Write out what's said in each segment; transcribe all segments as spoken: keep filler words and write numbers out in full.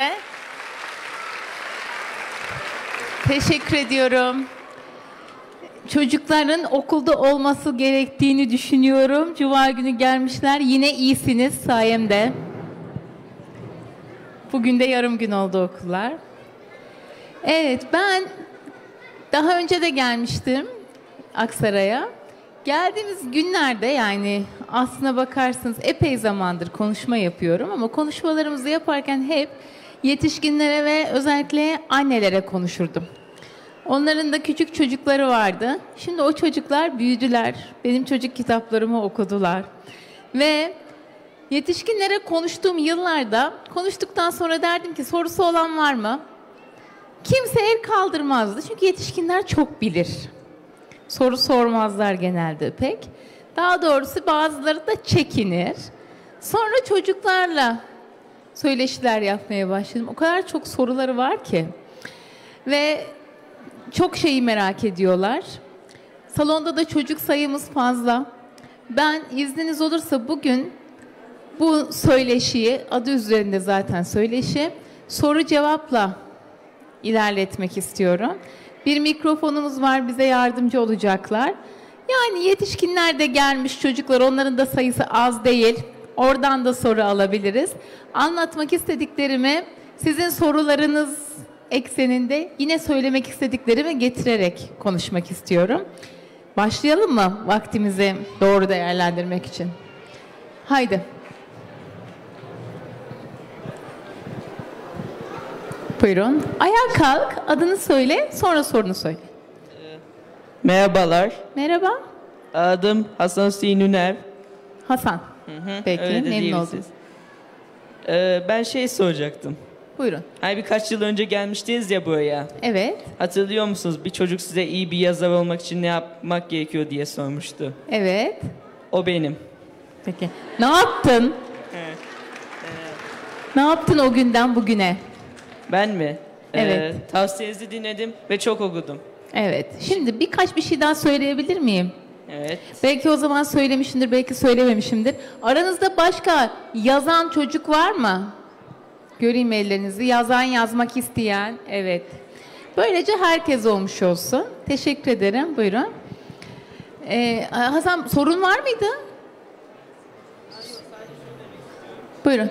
Teşekkür ediyorum. Çocukların okulda olması gerektiğini düşünüyorum. Cuma günü gelmişler. Yine iyisiniz sayemde. Bugün de yarım gün oldu okullar. Evet, ben daha önce de gelmiştim Aksaray'a. Geldiğimiz günlerde, yani aslına bakarsanız epey zamandır konuşma yapıyorum ama konuşmalarımızı yaparken hep yetişkinlere ve özellikle annelere konuşurdum. Onların da küçük çocukları vardı. Şimdi o çocuklar büyüdüler. Benim çocuk kitaplarımı okudular. Ve yetişkinlere konuştuğum yıllarda konuştuktan sonra derdim ki sorusu olan var mı? Kimse el kaldırmazdı. Çünkü yetişkinler çok bilir. Soru sormazlar genelde pek. Daha doğrusu bazıları da çekinir. Sonra çocuklarla söyleşiler yapmaya başladım. O kadar çok soruları var ki. Ve çok şeyi merak ediyorlar. Salonda da çocuk sayımız fazla. Ben izniniz olursa bugün bu söyleşiyi, adı üzerinde zaten söyleşi, soru cevapla ilerletmek istiyorum. Bir mikrofonumuz var, bize yardımcı olacaklar. Yani yetişkinler de gelmiş çocuklar, onların da sayısı az değil. Oradan da soru alabiliriz. Anlatmak istediklerimi sizin sorularınız ekseninde yine söylemek istediklerimi getirerek konuşmak istiyorum. Başlayalım mı vaktimizi doğru değerlendirmek için? Haydi. Buyurun. Ayağa kalk, adını söyle, sonra sorunu söyle. Merhabalar. Merhaba. Adım Hasan Hüseyin Üner. Hasan. Hı hı, Peki, öyle de memnun oldum. diyebilirsiniz. Ee, ben şey soracaktım. Buyurun. Hani birkaç yıl önce gelmiştiniz ya buraya. Evet. Hatırlıyor musunuz? Bir çocuk size iyi bir yazar olmak için ne yapmak gerekiyor diye sormuştu. Evet. O benim. Peki. Ne yaptın? Evet. Ne yaptın o günden bugüne? Ben mi? Evet. Ee, tavsiyenizi dinledim ve çok okudum. Evet. Şimdi birkaç bir şey daha söyleyebilir miyim? Evet. Belki o zaman söylemişimdir, belki söylememişimdir. Aranızda başka yazan çocuk var mı? Göreyim ellerinizi. Yazan, yazmak isteyen. Evet. Böylece herkes olmuş olsun. Teşekkür ederim. Buyurun. Ee, Hasan, sorun var mıydı? Buyurun.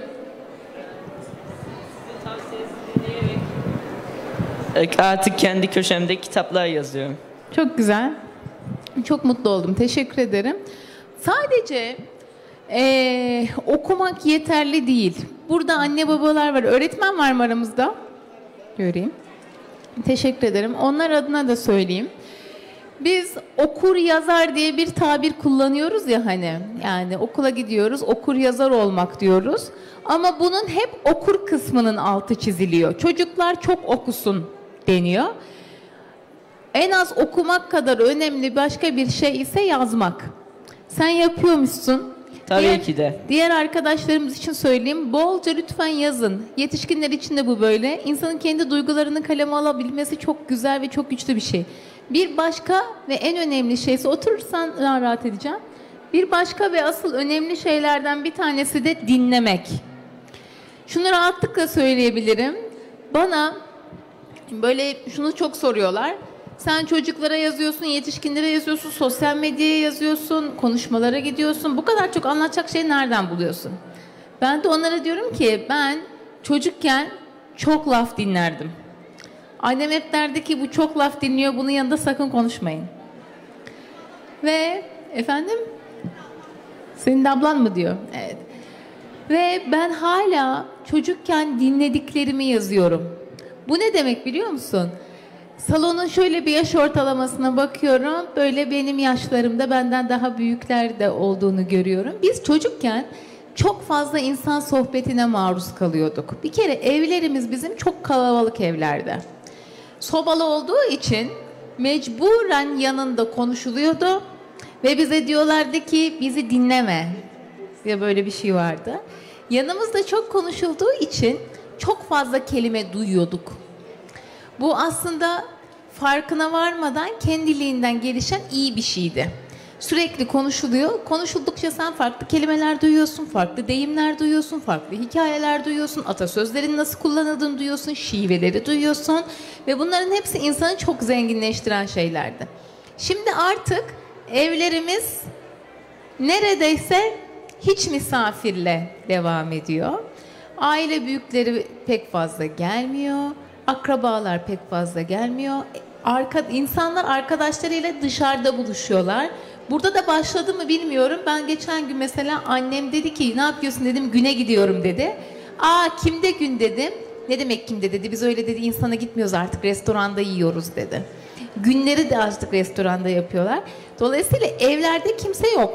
Ee, artık kendi köşemde kitaplar yazıyorum. Çok güzel. Çok mutlu oldum. Teşekkür ederim. Sadece ee, okumak yeterli değil. Burada anne babalar var. Öğretmen var mı aramızda? Göreyim. Teşekkür ederim. Onlar adına da söyleyeyim. Biz okur yazar diye bir tabir kullanıyoruz ya hani. Yani okula gidiyoruz, okur yazar olmak diyoruz. Ama bunun hep okur kısmının altı çiziliyor. Çocuklar çok okusun deniyor. En az okumak kadar önemli başka bir şey ise yazmak. Sen yapıyormuşsun. Tabii diğer, ki de. Diğer arkadaşlarımız için söyleyeyim. Bolca lütfen yazın. Yetişkinler için de bu böyle. İnsanın kendi duygularını kaleme alabilmesi çok güzel ve çok güçlü bir şey. Bir başka ve en önemli şeyse, oturursan daha rahat edeceğim. Bir başka ve asıl önemli şeylerden bir tanesi de dinlemek. Şunu rahatlıkla söyleyebilirim. Bana böyle şunu çok soruyorlar. Sen çocuklara yazıyorsun, yetişkinlere yazıyorsun, sosyal medyaya yazıyorsun, konuşmalara gidiyorsun. Bu kadar çok anlatacak şey nereden buluyorsun? Ben de onlara diyorum ki ben çocukken çok laf dinlerdim. Annem hep derdi ki bu çok laf dinliyor, bunun yanında sakın konuşmayın. Ve efendim? Senin de ablan mı diyor? Evet. Ve ben hala çocukken dinlediklerimi yazıyorum. Bu ne demek biliyor musun? Salonun şöyle bir yaş ortalamasına bakıyorum. Böyle benim yaşlarımda benden daha büyükler de olduğunu görüyorum. Biz çocukken çok fazla insan sohbetine maruz kalıyorduk. Bir kere evlerimiz bizim çok kalabalık evlerde. Sobalı olduğu için mecburen yanında konuşuluyordu. Ve bize diyorlardı ki bizi dinleme diye, böyle bir şey vardı. Yanımızda çok konuşulduğu için çok fazla kelime duyuyorduk. Bu aslında farkına varmadan kendiliğinden gelişen iyi bir şeydi. Sürekli konuşuluyor. Konuşuldukça sen farklı kelimeler duyuyorsun, farklı deyimler duyuyorsun, farklı hikayeler duyuyorsun, atasözlerin nasıl kullanıldığını duyuyorsun, şiveleri duyuyorsun ve bunların hepsi insanı çok zenginleştiren şeylerdi. Şimdi artık evlerimiz neredeyse hiç misafirle devam ediyor. Aile büyükleri pek fazla gelmiyor, akrabalar pek fazla gelmiyor. Arka, insanlar arkadaşlarıyla dışarıda buluşuyorlar. Burada da başladı mı bilmiyorum. Ben geçen gün mesela annem dedi ki ne yapıyorsun dedim, güne gidiyorum dedi. Aa kimde gün dedim. Ne demek kimde dedi. Biz öyle dedi insana gitmiyoruz artık, restoranda yiyoruz dedi. Günleri de artık restoranda yapıyorlar. Dolayısıyla evlerde kimse yok.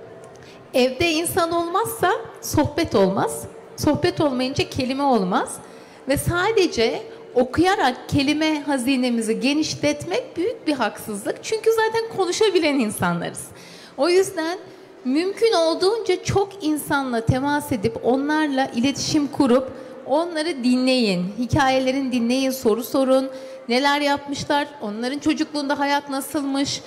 Evde insan olmazsa sohbet olmaz. Sohbet olmayınca kelime olmaz. Ve sadece okuyarak kelime hazinemizi genişletmek büyük bir haksızlık. Çünkü zaten konuşabilen insanlarız. O yüzden mümkün olduğunca çok insanla temas edip onlarla iletişim kurup onları dinleyin. Hikayelerini dinleyin, soru sorun. Neler yapmışlar, onların çocukluğunda hayat nasılmış,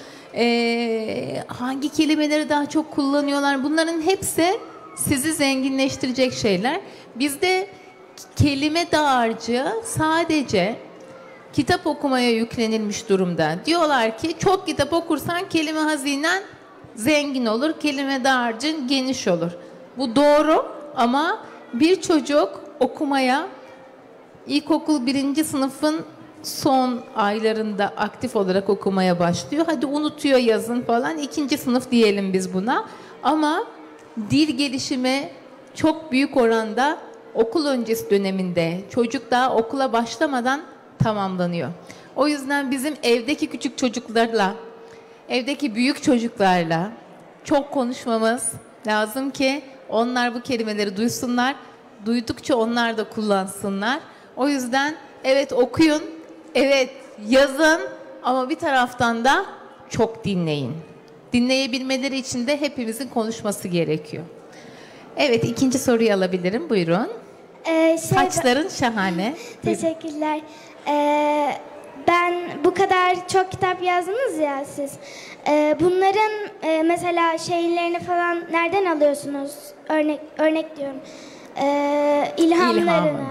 ee, hangi kelimeleri daha çok kullanıyorlar. Bunların hepsi sizi zenginleştirecek şeyler. Bizde kelime dağarcığı sadece kitap okumaya yüklenilmiş durumda. Diyorlar ki çok kitap okursan kelime hazinen zengin olur, kelime dağarcığın geniş olur. Bu doğru ama bir çocuk okumaya ilkokul birinci sınıfın son aylarında aktif olarak okumaya başlıyor. Hadi unutuyor yazın falan, ikinci sınıf diyelim biz buna. Ama dil gelişimi çok büyük oranda okul öncesi döneminde, çocuk daha okula başlamadan tamamlanıyor. O yüzden bizim evdeki küçük çocuklarla, evdeki büyük çocuklarla çok konuşmamız lazım ki onlar bu kelimeleri duysunlar. Duydukça onlar da kullansınlar. O yüzden evet okuyun, evet yazın ama bir taraftan da çok dinleyin. Dinleyebilmeleri için de hepimizin konuşması gerekiyor. Evet, ikinci soruyu alabilirim. Buyurun. Ee, şey, Saçların şahane. Teşekkürler. Ee, ben bu kadar çok kitap yazdınız ya siz. Ee, bunların e, mesela şehirlerini falan nereden alıyorsunuz? Örnek örnek diyorum. Ee, ilhamlarını. İlhamını.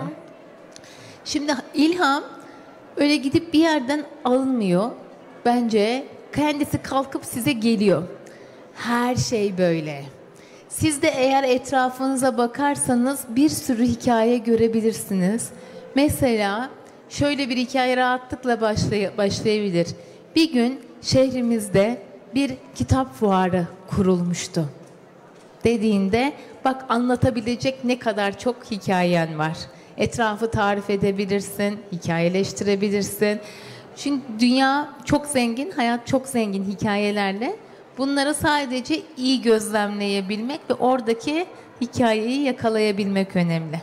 Şimdi ilham öyle gidip bir yerden alınmıyor. Bence kendisi kalkıp size geliyor. Her şey böyle. Siz de eğer etrafınıza bakarsanız bir sürü hikaye görebilirsiniz. Mesela şöyle bir hikaye rahatlıkla başlay- başlayabilir. Bir gün şehrimizde bir kitap fuarı kurulmuştu. Dediğinde bak anlatabilecek ne kadar çok hikayen var. Etrafı tarif edebilirsin, hikayeleştirebilirsin. Çünkü dünya çok zengin, hayat çok zengin hikayelerle. Bunları sadece iyi gözlemleyebilmek ve oradaki hikayeyi yakalayabilmek önemli.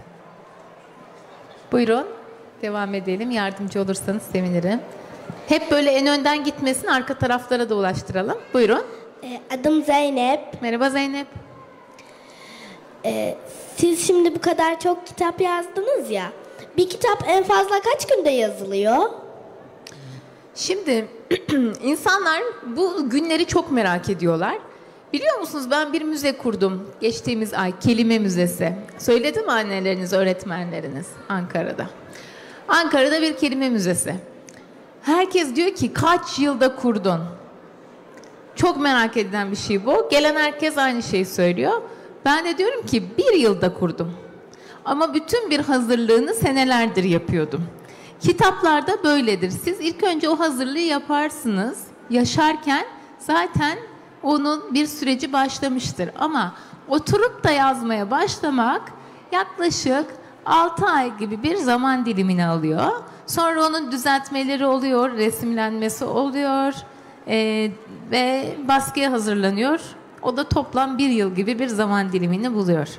Buyurun, devam edelim. Yardımcı olursanız sevinirim. Hep böyle en önden gitmesin, arka taraflara da ulaştıralım. Buyurun. Ee, Adım Zeynep. Merhaba Zeynep. Ee, siz şimdi bu kadar çok kitap yazdınız ya. Bir kitap en fazla kaç günde yazılıyor? Şimdi insanlar bu günleri çok merak ediyorlar. Biliyor musunuz ben bir müze kurdum geçtiğimiz ay, kelime müzesi. Söyledi mi anneleriniz, öğretmenleriniz Ankara'da? Ankara'da bir kelime müzesi. Herkes diyor ki kaç yılda kurdun? Çok merak edilen bir şey bu. Gelen herkes aynı şeyi söylüyor. Ben de diyorum ki bir yılda kurdum. Ama bütün bir hazırlığını senelerdir yapıyordum. Kitaplarda böyledir. Siz ilk önce o hazırlığı yaparsınız. Yaşarken zaten onun bir süreci başlamıştır. Ama oturup da yazmaya başlamak yaklaşık altı ay gibi bir zaman dilimini alıyor. Sonra onun düzeltmeleri oluyor, resimlenmesi oluyor ee, ve baskıya hazırlanıyor. O da toplam bir yıl gibi bir zaman dilimini buluyor.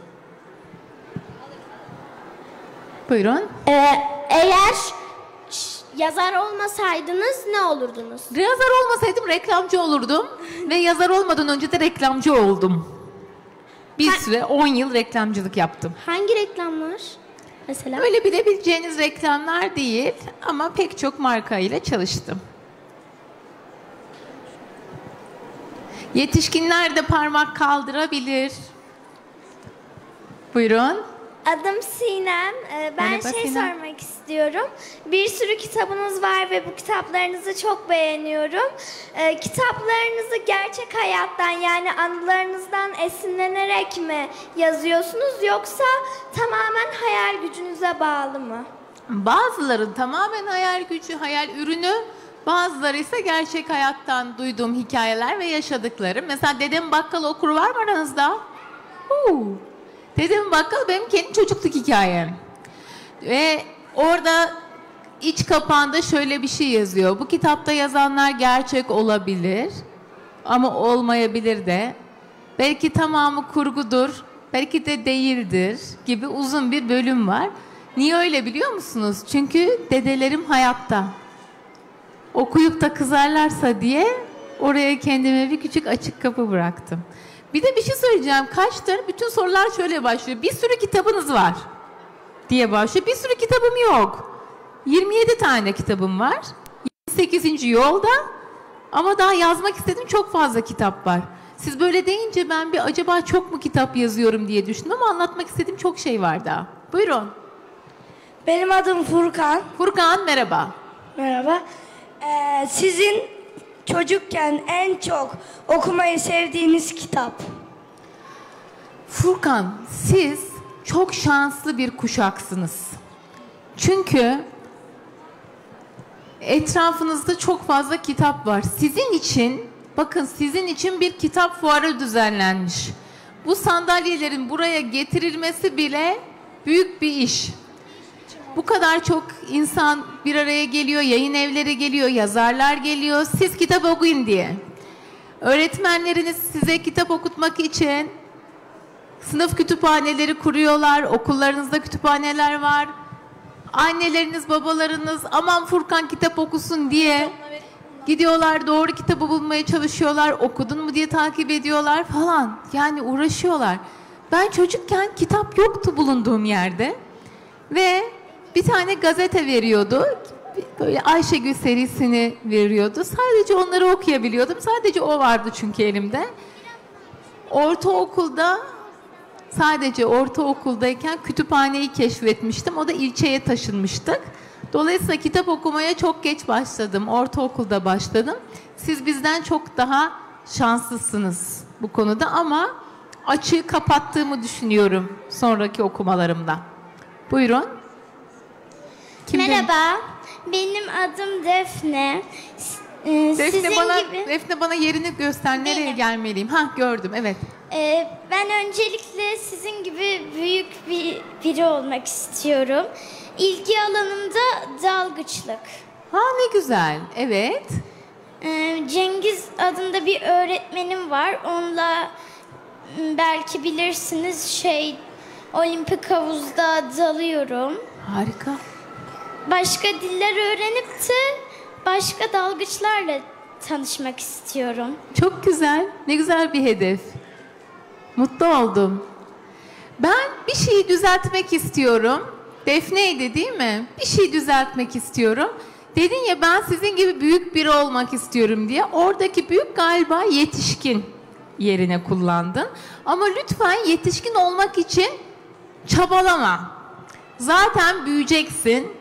Buyurun. Ee, eğer ş- yazar olmasaydınız ne olurdunuz? Yazar olmasaydım reklamcı olurdum ve yazar olmadan önce de reklamcı oldum. Bir Ha- süre on yıl reklamcılık yaptım. Hangi reklamlar? Mesela. Öyle bilebileceğiniz reklamlar değil ama pek çok marka ile çalıştım. Yetişkinler de parmak kaldırabilir. Buyurun. Adım Sinem. Ee, Ben Merhaba şey Sinem. sormak istiyorum. Bir sürü kitabınız var ve bu kitaplarınızı çok beğeniyorum. Ee, kitaplarınızı gerçek hayattan, yani anılarınızdan esinlenerek mi yazıyorsunuz, yoksa tamamen hayal gücünüze bağlı mı? Bazıları tamamen hayal gücü, hayal ürünü. Bazıları ise gerçek hayattan duyduğum hikayeler ve yaşadıklarım. Mesela Dedem Bakkal okuru var mı aranızda? Huu. Dedem Bakkal benim kendi çocukluk hikayem. Ve orada iç kapağında şöyle bir şey yazıyor. Bu kitapta yazanlar gerçek olabilir ama olmayabilir de. Belki tamamı kurgudur, belki de değildir gibi uzun bir bölüm var. Niye öyle biliyor musunuz? Çünkü dedelerim hayatta. Okuyup da kızarlarsa diye oraya kendime bir küçük açık kapı bıraktım. Bir de bir şey söyleyeceğim. Kaçtır? Bütün sorular şöyle başlıyor. Bir sürü kitabınız var diye başlıyor. Bir sürü kitabım yok. yirmi yedi tane kitabım var. yirmi sekizinci yolda. Ama daha yazmak istediğim çok fazla kitap var. Siz böyle deyince ben bir acaba çok mu kitap yazıyorum diye düşündüm ama anlatmak istediğim çok şey var daha. Buyurun. Benim adım Furkan. Furkan merhaba. Merhaba. Ee, sizin çocukken en çok okumayı sevdiğiniz kitap? Furkan, siz çok şanslı bir kuşaksınız. Çünkü etrafınızda çok fazla kitap var. Sizin için, bakın sizin için bir kitap fuarı düzenlenmiş. Bu sandalyelerin buraya getirilmesi bile büyük bir iş. Bu kadar çok insan bir araya geliyor, yayın evleri geliyor, yazarlar geliyor. Siz kitap okuyun diye. Öğretmenleriniz size kitap okutmak için sınıf kütüphaneleri kuruyorlar, okullarınızda kütüphaneler var. Anneleriniz, babalarınız aman Furkan kitap okusun diye gidiyorlar, doğru kitabı bulmaya çalışıyorlar, okudun mu diye takip ediyorlar falan. Yani uğraşıyorlar. Ben çocukken kitap yoktu bulunduğum yerde ve bir tane gazete veriyordu. Böyle Ayşegül serisini veriyordu. Sadece onları okuyabiliyordum. Sadece o vardı çünkü elimde. Ortaokulda sadece ortaokuldayken kütüphaneyi keşfetmiştim. O da ilçeye taşınmıştık. Dolayısıyla kitap okumaya çok geç başladım. Ortaokulda başladım. Siz bizden çok daha şanslısınız bu konuda ama açığı kapattığımı düşünüyorum sonraki okumalarımda. Buyurun. Kim Merhaba, benim adım Defne. Ee, Defne Sizin bana, gibi. Defne bana yerini göster. Nereye Benim. gelmeliyim? Ha gördüm evet. Ee, ben öncelikle sizin gibi büyük bir biri olmak istiyorum. İlgi alanım da dalgıçlık. Ha ne güzel. Evet. Ee, Cengiz adında bir öğretmenim var. Onunla m, belki bilirsiniz şey olimpik havuzda dalıyorum. Harika. Başka diller öğrenip de başka dalgıçlarla tanışmak istiyorum. Çok güzel. Ne güzel bir hedef. Mutlu oldum. Ben bir şeyi düzeltmek istiyorum. Defne'ydi değil mi? Bir şey düzeltmek istiyorum. Dedin ya ben sizin gibi büyük biri olmak istiyorum diye. Oradaki büyük galiba yetişkin yerine kullandın. Ama lütfen yetişkin olmak için çabalama. Zaten büyüyeceksin.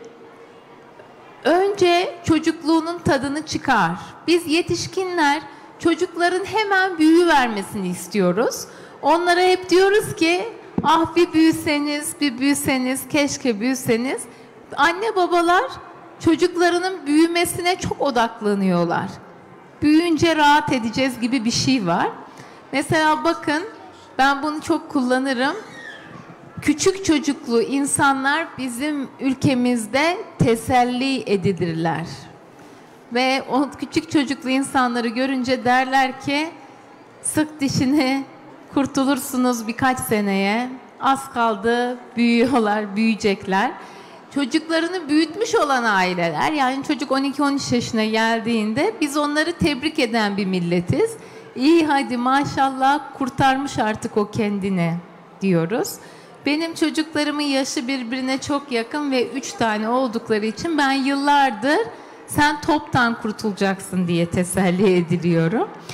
Önce çocukluğunun tadını çıkar. Biz yetişkinler çocukların hemen büyüvermesini istiyoruz. Onlara hep diyoruz ki ah bir büyüseniz, bir büyüseniz, keşke büyüseniz. Anne babalar çocuklarının büyümesine çok odaklanıyorlar. Büyüyünce rahat edeceğiz gibi bir şey var. Mesela bakın ben bunu çok kullanırım. Küçük çocuklu insanlar bizim ülkemizde teselli edilirler. Ve o küçük çocuklu insanları görünce derler ki sık dişini kurtulursunuz birkaç seneye. Az kaldı büyüyorlar, büyüyecekler. Çocuklarını büyütmüş olan aileler yani çocuk on iki on üç yaşına geldiğinde biz onları tebrik eden bir milletiz. İyi hadi maşallah kurtarmış artık o kendini diyoruz. Benim çocuklarımın yaşı birbirine çok yakın ve üç tane oldukları için ben yıllardır sen toptan kurtulacaksın diye teselli ediliyorum.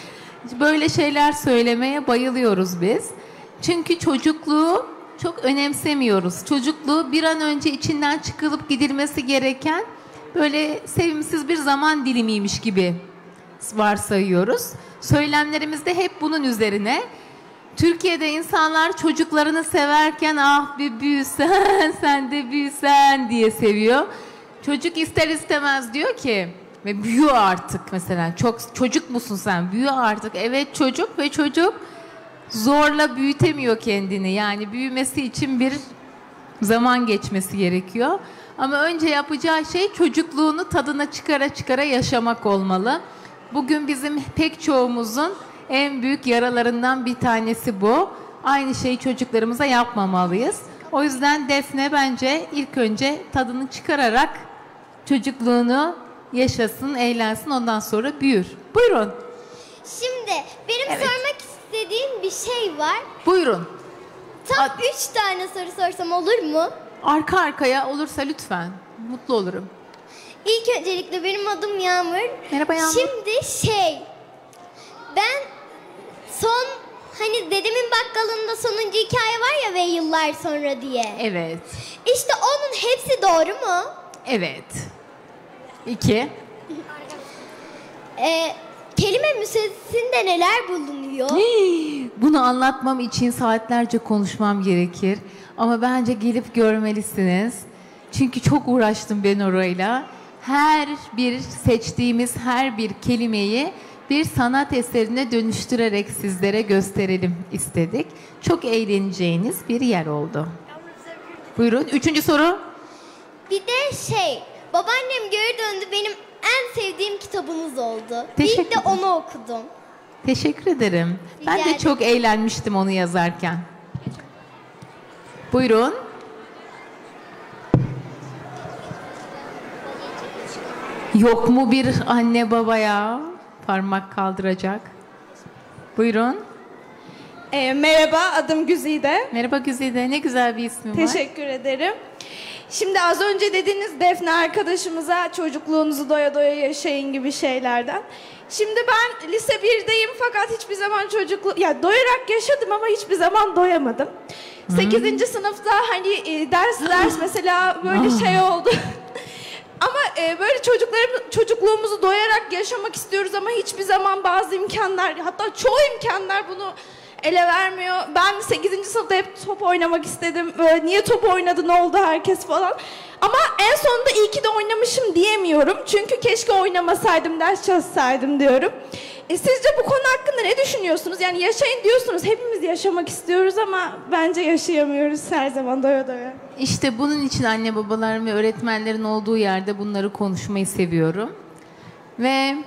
Böyle şeyler söylemeye bayılıyoruz biz. Çünkü çocukluğu çok önemsemiyoruz. Çocukluğu bir an önce içinden çıkılıp gidilmesi gereken böyle sevimsiz bir zaman dilimiymiş gibi varsayıyoruz. Söylemlerimiz de hep bunun üzerine. Türkiye'de insanlar çocuklarını severken ah bir büyüsen, sen de büyüsen diye seviyor. Çocuk ister istemez diyor ki ve büyü artık mesela. Çok çocuk musun sen? Büyü artık. Evet çocuk ve çocuk zorla büyütemiyor kendini. Yani büyümesi için bir zaman geçmesi gerekiyor. Ama önce yapacağı şey çocukluğunu tadına çıkara çıkara yaşamak olmalı. Bugün bizim pek çoğumuzun en büyük yaralarından bir tanesi bu. Aynı şeyi çocuklarımıza yapmamalıyız. O yüzden Defne bence ilk önce tadını çıkararak çocukluğunu yaşasın, eğlensin, ondan sonra büyür. Buyurun. Şimdi benim Evet. sormak istediğim bir şey var. Buyurun. Tam Ad- üç tane soru sorsam olur mu? Arka arkaya olursa lütfen. Mutlu olurum. İlk öncelikle benim adım Yağmur. Merhaba Yağmur. Şimdi şey, ben son hani dedemin bakkalında sonuncu hikaye var ya ve yıllar sonra diye. Evet. İşte onun hepsi doğru mu? Evet. İki. Ee, kelime müessesinde neler bulunuyor? Bunu anlatmam için saatlerce konuşmam gerekir. Ama bence gelip görmelisiniz. Çünkü çok uğraştım ben orayla. Her bir seçtiğimiz her bir kelimeyi bir sanat eserine dönüştürerek sizlere gösterelim istedik. Çok eğleneceğiniz bir yer oldu. Buyurun. Üçüncü soru. Bir de şey, babaannem geri döndü, benim en sevdiğim kitabınız oldu. Teşekkür İlk de ederim. onu okudum. Teşekkür ederim. Ben Rica de ederim. çok eğlenmiştim onu yazarken. Buyurun. Yok mu bir anne babaya parmak kaldıracak? Buyurun. E, merhaba, adım Güzide. Merhaba Güzide. Ne güzel bir ismin var. Teşekkür ederim. Şimdi az önce dediniz Defne arkadaşımıza çocukluğunuzu doya doya yaşayın gibi şeylerden. Şimdi ben lise birdeyim fakat hiçbir zaman çocukluğu... Ya doyarak yaşadım ama hiçbir zaman doyamadım. sekizinci sınıfta hani e, ders ders mesela böyle şey oldu. Ama e, böyle çocuklarım, çocukluğumuzu doyarak yaşamak istiyoruz ama hiçbir zaman bazı imkanlar, hatta çoğu imkanlar bunu ele vermiyor. Ben sekizinci sınıfta hep top oynamak istedim. Böyle, niye top oynadı, ne oldu herkes falan. Ama en sonunda iyi ki de oynamışım diyemiyorum. Çünkü keşke oynamasaydım, ders çalışsaydım diyorum. E, sizce bu konu hakkında ne düşünüyorsunuz? Yani yaşayın diyorsunuz, hepimiz yaşamak istiyoruz ama bence yaşayamıyoruz her zaman doya doya. İşte bunun için anne babaların ve öğretmenlerin olduğu yerde bunları konuşmayı seviyorum. Ve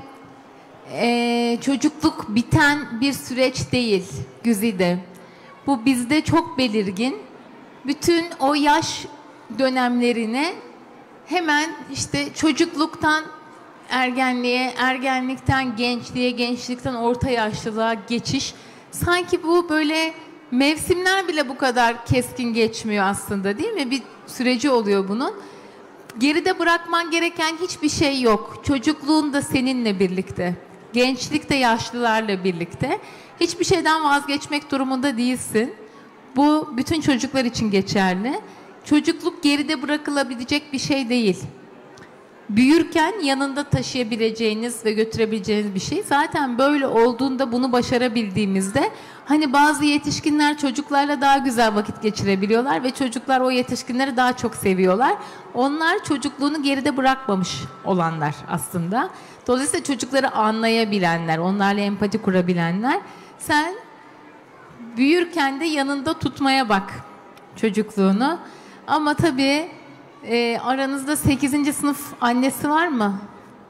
e, çocukluk biten bir süreç değil Güzide. Bu bizde çok belirgin. Bütün o yaş dönemlerine hemen işte çocukluktan ergenliğe, ergenlikten gençliğe, gençlikten orta yaşlılığa geçiş. Sanki bu böyle mevsimler bile bu kadar keskin geçmiyor aslında, değil mi? Bir süreci oluyor bunun. Geride bırakman gereken hiçbir şey yok. Çocukluğun da seninle birlikte. Gençlik de yaşlılarla birlikte. Hiçbir şeyden vazgeçmek durumunda değilsin. Bu bütün çocuklar için geçerli. Çocukluk geride bırakılabilecek bir şey değil. Büyürken yanında taşıyabileceğiniz ve götürebileceğiniz bir şey. Zaten böyle olduğunda, bunu başarabildiğimizde hani bazı yetişkinler çocuklarla daha güzel vakit geçirebiliyorlar ve çocuklar o yetişkinleri daha çok seviyorlar. Onlar çocukluğunu geride bırakmamış olanlar aslında. Dolayısıyla çocukları anlayabilenler, onlarla empati kurabilenler. Sen büyürken de yanında tutmaya bak çocukluğunu. Ama tabii e, aranızda sekizinci sınıf annesi var mı?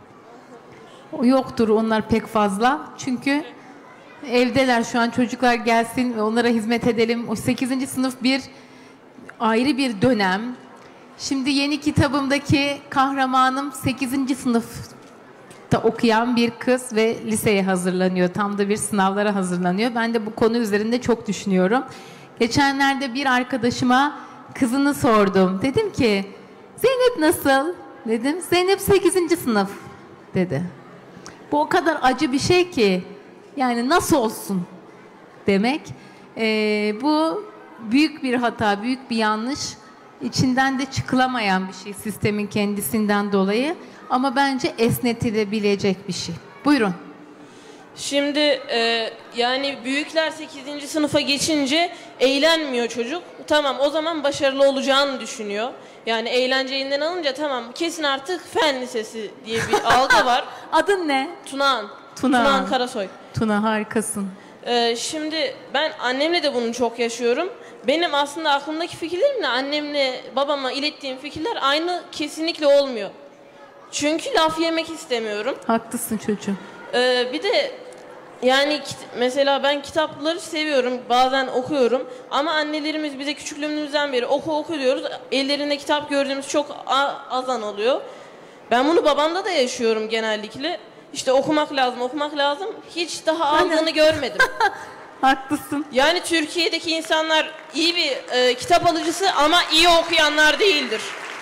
Yoktur onlar pek fazla. Çünkü evdeler şu an, çocuklar gelsin ve onlara hizmet edelim. O sekizinci sınıf bir ayrı bir dönem. Şimdi yeni kitabımdaki kahramanım sekizinci sınıfta okuyan bir kız ve liseye hazırlanıyor. Tam da bir sınavlara hazırlanıyor. Ben de bu konu üzerinde çok düşünüyorum. Geçenlerde bir arkadaşıma kızını sordum. Dedim ki Zeynep nasıl? Dedim. Zeynep sekizinci sınıf dedi. Bu o kadar acı bir şey ki. Yani nasıl olsun demek. Ee, bu büyük bir hata, büyük bir yanlış. İçinden de çıkılamayan bir şey sistemin kendisinden dolayı. Ama bence esnetilebilecek bir şey. Buyurun. Şimdi e, yani büyükler sekizinci sınıfa geçince eğlenmiyor çocuk. Tamam, o zaman başarılı olacağını düşünüyor. Yani eğlenceyinden alınca tamam, kesin artık fen lisesi diye bir algı var. Adın ne? Tunağan. Tunağan. Tunağan Karasoy. Tuna, harikasın. E, şimdi ben annemle de bunu çok yaşıyorum. Benim aslında aklımdaki fikirlerimle annemle babama ilettiğim fikirler aynı kesinlikle olmuyor. Çünkü laf yemek istemiyorum. Haklısın çocuğum. Ee, bir de yani kit- mesela ben kitapları seviyorum, bazen okuyorum ama annelerimiz bize küçüklüğümüzden beri oku oku diyoruz. Ellerinde kitap gördüğümüz çok a- azan oluyor. Ben bunu babamda da yaşıyorum genellikle. İşte okumak lazım, okumak lazım. Hiç daha aldığını görmedim. Haklısın. Yani Türkiye'deki insanlar iyi bir e, kitap alıcısı ama iyi okuyanlar değildir.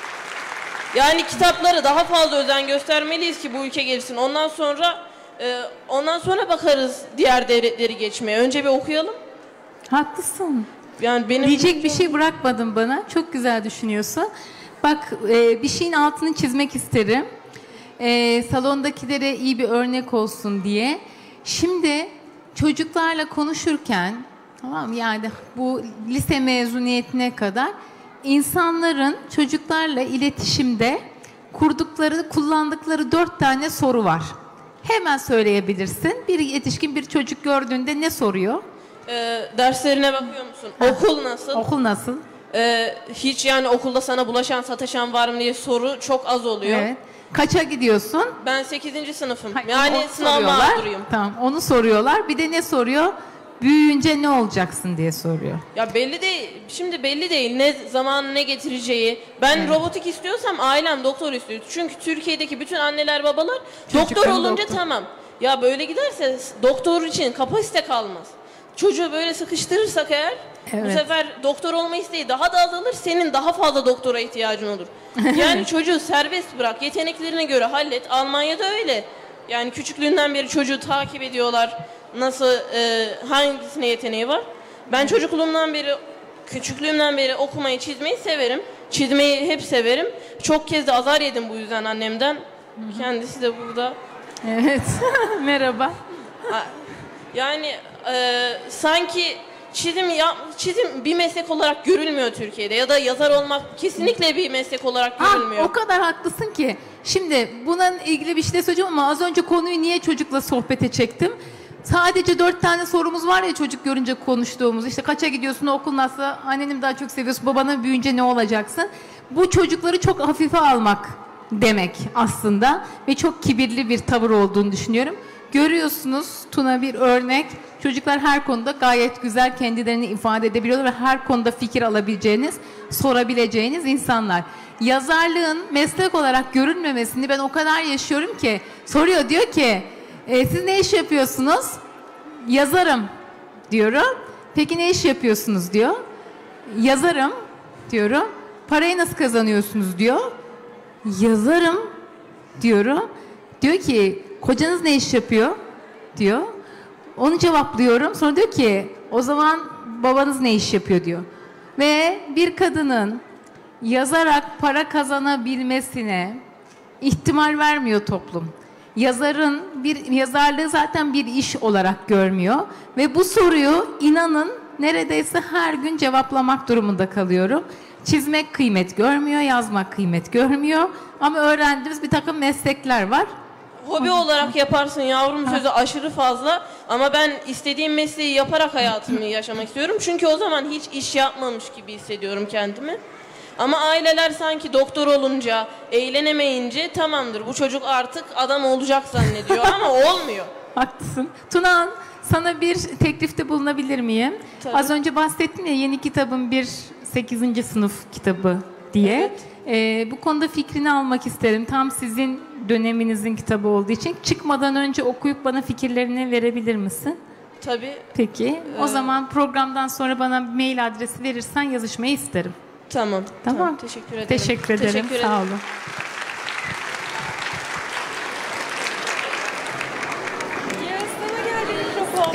Yani kitapları daha fazla özen göstermeliyiz ki bu ülke gelsin. Ondan sonra e, ondan sonra bakarız diğer devletleri geçmeye. Önce bir okuyalım. Haklısın. Yani benim Diyecek bir şey bırakmadın bana. Çok güzel düşünüyorsun. Bak, e, bir şeyin altını çizmek isterim. E, salondakilere iyi bir örnek olsun diye. Şimdi çocuklarla konuşurken, tamam mı? Yani bu lise mezuniyetine kadar insanların çocuklarla iletişimde kurdukları, kullandıkları dört tane soru var. Hemen söyleyebilirsin. Bir yetişkin bir çocuk gördüğünde ne soruyor? e, derslerine bakıyor musun? Okul nasıl? Okul nasıl? E, hiç yani okulda sana bulaşan, sataşan var mı diye soru çok az oluyor. Evet. Kaça gidiyorsun? Ben sekizinci sınıfım. Hayır, yani onu sınav soruyorlar. mağduruyum. Tamam, onu soruyorlar. Bir de ne soruyor? Büyüyünce ne olacaksın diye soruyor. Ya belli değil. Şimdi belli değil ne zaman ne getireceği. Ben Evet. robotik istiyorsam ailem doktor istiyor. Çünkü Türkiye'deki bütün anneler babalar Çocukların doktor olunca doktor. tamam. Ya böyle giderse doktor için kapasite kalmaz. Çocuğu böyle sıkıştırırsak eğer bu Evet. sefer doktor olma isteği daha da azalır. Senin daha fazla doktora ihtiyacın olur. Yani çocuğu serbest bırak. Yeteneklerine göre hallet. Almanya'da öyle. Yani küçüklüğünden beri çocuğu takip ediyorlar. Nasıl, e, hangisine yeteneği var? Ben çocukluğumdan beri, küçüklüğümden beri okumayı, çizmeyi severim. Çizmeyi hep severim. Çok kez de azar yedim bu yüzden annemden. Kendisi de burada. Evet. Merhaba. A- Yani e, sanki çizim yap, çizim bir meslek olarak görülmüyor Türkiye'de ya da yazar olmak kesinlikle bir meslek olarak Ah, görülmüyor. o kadar haklısın ki. Şimdi bununla ilgili bir şey söyleyeceğim ama az önce konuyu niye çocukla sohbete çektim? Sadece dört tane sorumuz var ya çocuk görünce konuştuğumuz. İşte kaça gidiyorsun, okul nasıl, anneni mi daha çok seviyorsun, babana büyüyünce ne olacaksın? Bu çocukları çok hafife almak demek aslında ve çok kibirli bir tavır olduğunu düşünüyorum. Görüyorsunuz Tuna bir örnek. Çocuklar her konuda gayet güzel kendilerini ifade edebiliyorlar ve her konuda fikir alabileceğiniz, sorabileceğiniz insanlar. Yazarlığın meslek olarak görülmemesini ben o kadar yaşıyorum ki soruyor, diyor ki e, siz ne iş yapıyorsunuz? Yazarım diyorum. Peki ne iş yapıyorsunuz diyor. Yazarım diyorum. Parayı nasıl kazanıyorsunuz diyor. Yazarım diyorum. Diyor ki kocanız ne iş yapıyor diyor. Onu cevaplıyorum. Sonra diyor ki o zaman babanız ne iş yapıyor diyor. Ve bir kadının yazarak para kazanabilmesine ihtimal vermiyor toplum. Yazarın bir yazarlığı zaten bir iş olarak görmüyor ve bu soruyu inanın neredeyse her gün cevaplamak durumunda kalıyorum. Çizmek kıymet görmüyor, yazmak kıymet görmüyor ama öğrendiğimiz bir takım meslekler var. Hobi olarak yaparsın yavrum sözü aşırı fazla ama ben istediğim mesleği yaparak hayatımı yaşamak istiyorum. Çünkü o zaman hiç iş yapmamış gibi hissediyorum kendimi. Ama aileler sanki doktor olunca, eğlenemeyince tamamdır bu çocuk artık adam olacak zannediyor ama olmuyor. Haklısın. Tunağan, sana bir teklifte bulunabilir miyim? Tabii. Az önce bahsettim ya yeni kitabım bir sekizinci sınıf kitabı diye. Evet. Ee, bu konuda fikrini almak isterim. Tam sizin döneminizin kitabı olduğu için. Çıkmadan önce okuyup bana fikirlerini verebilir misin? Tabii. Peki. O Ee, zaman programdan sonra bana mail adresi verirsen yazışmayı isterim. Tamam. Tamam. Teşekkür ederim. Teşekkür ederim. Teşekkür Sağ ederim. olun.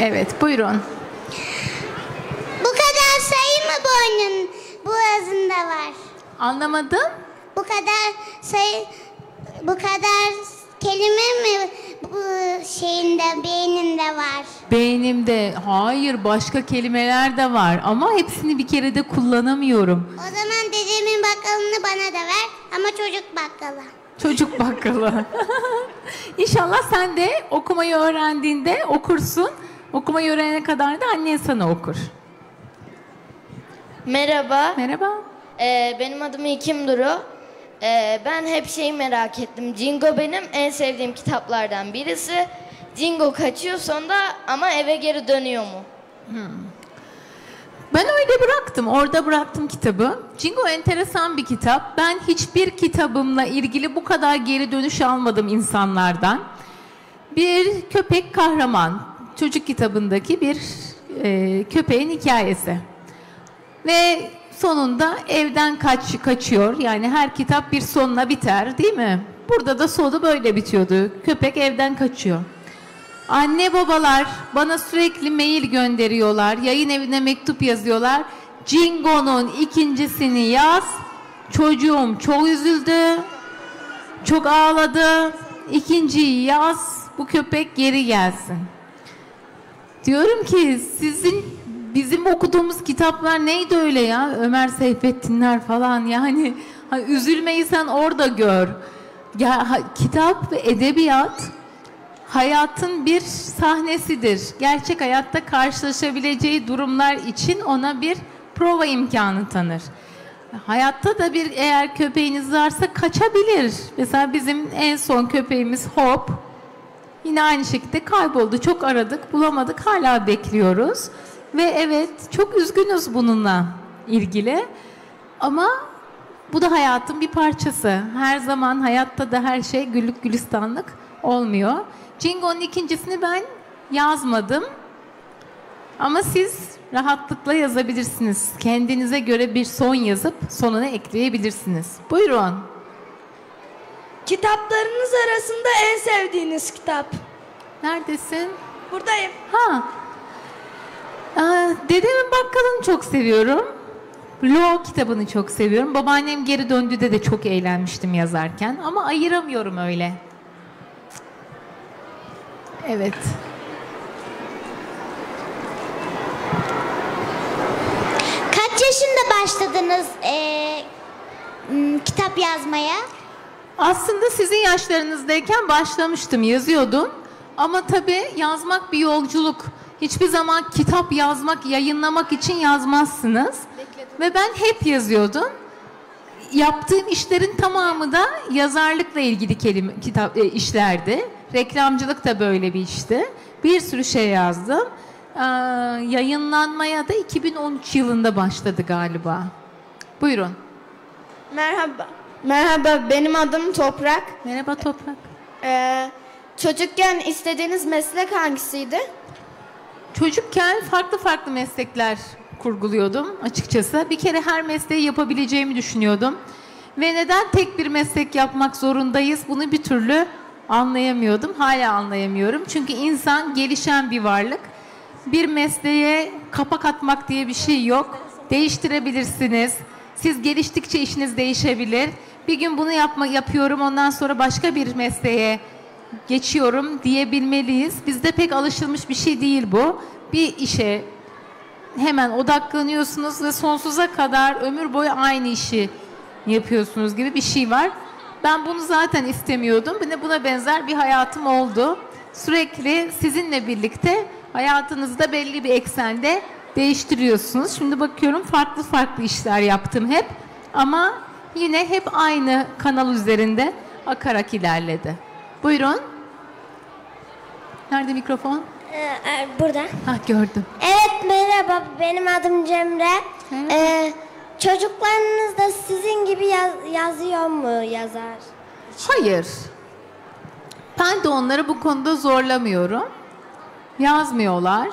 Evet, buyurun. Bu kadar sayı mı boynun boğazında var? Anlamadım. Bu kadar sayı, bu kadar kelime mi bu şeyinde, beyninde var? Beynimde, hayır, başka kelimeler de var ama hepsini bir kere de kullanamıyorum. O zaman dedemin bakkalını bana da ver ama çocuk bakkalı. Çocuk bakkalı. İnşallah sen de okumayı öğrendiğinde okursun. Okumayı öğrenene kadar da annen sana okur. Merhaba, Merhaba. ee, benim adım İlkim Duru. Ee, ben hep şeyi merak ettim. Jingo benim en sevdiğim kitaplardan birisi. Jingo kaçıyor sonunda ama eve geri dönüyor mu? Ben öyle bıraktım. Orada bıraktım kitabı. Jingo enteresan bir kitap. Ben hiçbir kitabımla ilgili bu kadar geri dönüş almadım insanlardan. Bir köpek kahraman. Çocuk kitabındaki bir e, köpeğin hikayesi. Ve sonunda evden kaç, kaçıyor. Yani her kitap bir sonuna biter, değil mi? Burada da sonu böyle bitiyordu. Köpek evden kaçıyor. Anne babalar bana sürekli mail gönderiyorlar. Yayın evine mektup yazıyorlar. Jingo'nun ikincisini yaz. Çocuğum çok üzüldü. Çok ağladı. İkinciyi yaz. Bu köpek geri gelsin. Diyorum ki sizin bizim okuduğumuz kitaplar neydi öyle ya? Ömer Seyfettinler falan yani. Ha, üzülmeyi sen orada gör. Ya, ha, kitap ve edebiyat hayatın bir sahnesidir. Gerçek hayatta karşılaşabileceği durumlar için ona bir prova imkanı tanır. Hayatta da bir eğer köpeğiniz varsa kaçabilir. Mesela bizim en son köpeğimiz Hop. Yine aynı şekilde kayboldu. Çok aradık, bulamadık. Hala bekliyoruz. Ve evet, çok üzgünüz bununla ilgili. Ama bu da hayatın bir parçası. Her zaman hayatta da her şey güllük gülistanlık olmuyor. Jingo'nun ikincisini ben yazmadım. Ama siz rahatlıkla yazabilirsiniz. Kendinize göre bir son yazıp sonuna ekleyebilirsiniz. Buyurun. Kitaplarınız arasında en sevdiğiniz kitap? Neredesin? Buradayım. Ha. Aa, Dedemin Bakkalı'nı çok seviyorum. Lo kitabını çok seviyorum. Babaannem geri döndüğünde de çok eğlenmiştim yazarken. Ama ayıramıyorum öyle. Evet. Kaç yaşında başladınız eee, m, kitap yazmaya? Aslında sizin yaşlarınızdayken başlamıştım, yazıyordum. Ama tabii yazmak bir yolculuk. Hiçbir zaman kitap yazmak, yayınlamak için yazmazsınız. Ve ben hep yazıyordum. Yaptığım işlerin tamamı da yazarlıkla ilgili kelime, kitap e, işlerdi. Reklamcılık da böyle bir işti. Bir sürü şey yazdım. Ee, yayınlanmaya da iki bin on üç yılında başladı galiba. Buyurun. Merhaba. Merhaba, benim adım Toprak. Merhaba Toprak. Ee, çocukken istediğiniz meslek hangisiydi? Çocukken farklı farklı meslekler kurguluyordum açıkçası. Bir kere her mesleği yapabileceğimi düşünüyordum. Ve neden tek bir meslek yapmak zorundayız bunu bir türlü anlayamıyordum. Hala anlayamıyorum. Çünkü insan gelişen bir varlık. Bir mesleğe kapak atmak diye bir şey yok. Değiştirebilirsiniz. Siz geliştikçe işiniz değişebilir. Bir gün bunu yapma, yapıyorum ondan sonra başka bir mesleğe geçiyorum diyebilmeliyiz. Bizde pek alışılmış bir şey değil bu. Bir işe hemen odaklanıyorsunuz ve sonsuza kadar ömür boyu aynı işi yapıyorsunuz gibi bir şey var. Ben bunu zaten istemiyordum. Buna, buna benzer bir hayatım oldu. Sürekli sizinle birlikte hayatınızda belli bir eksende değiştiriyorsunuz. Şimdi bakıyorum farklı farklı işler yaptım hep. Ama yine hep aynı kanal üzerinde akarak ilerledi. Buyurun. Nerede mikrofon? Ee, burada. Hah, gördüm. Evet, merhaba, benim adım Cemre. Merhaba. Ee, çocuklarınız da sizin gibi yaz, yazıyor mu, yazar? Hayır. Ben de onları bu konuda zorlamıyorum. Yazmıyorlar.